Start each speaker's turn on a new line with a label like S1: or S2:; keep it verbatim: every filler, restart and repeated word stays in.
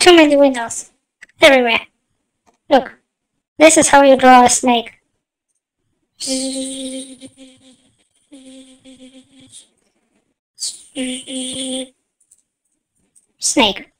S1: too many windows. Everywhere. Look. This is how you draw a snake. Snake.